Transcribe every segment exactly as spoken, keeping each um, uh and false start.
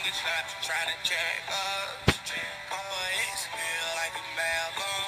Trying to check us. Papa X feel like a Malcolm.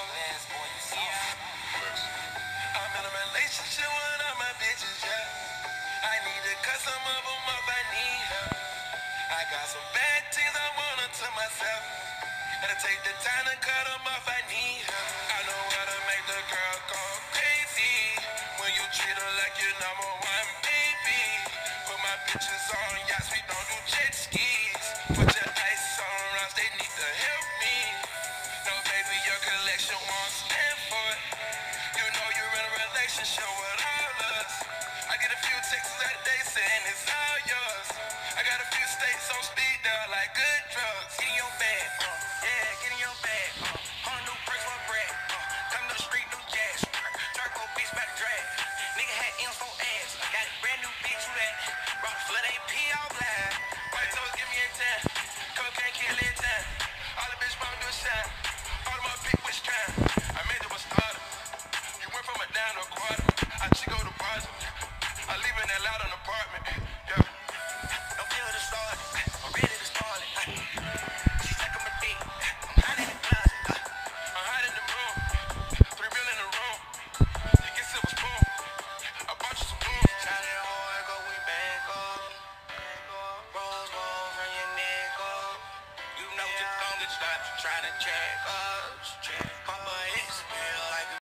I'm in a relationship with all my bitches, yeah. I need to cut some of them up, I need her. I got some bad things I want her to myself. Gotta take the time to cut them off, I need her. I know how to make the girl go crazy. When you treat her like your number one baby. Put my bitches on yachts, we don't do jet skis. Put your ice on rocks, they need to help me. No baby, your collection won't stand for it. You know you're in a relationship with all us. I get a few texts that day saying it's all yours. I got a few states on speed dial like good drugs. Get in your bag, uh, yeah, get in your bag, uh, whole new bricks for bread, uh, come to the street, new jazz, Turbo bitch by the drag, nigga had M's for ass, got a brand new bitch who that, brought the flood A P all black, white toes give me a ten,